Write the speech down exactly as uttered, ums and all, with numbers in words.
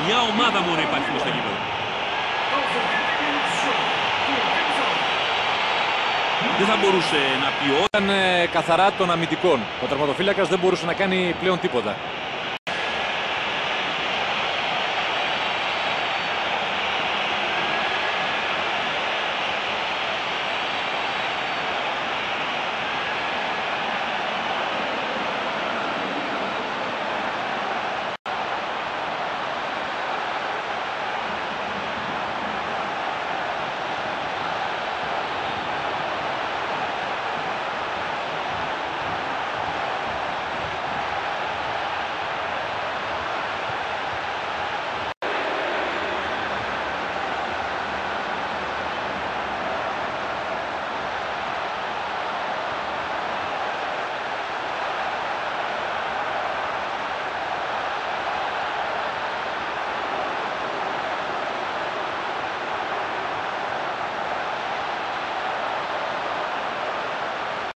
Μια ομάδα μόνο υπάρχει στο γήπεδο. Δεν θα μπορούσε να πει. Ήταν καθαρά των αμυντικών. Ο τερματοφύλακας δεν μπορούσε να κάνει πλέον τίποτα.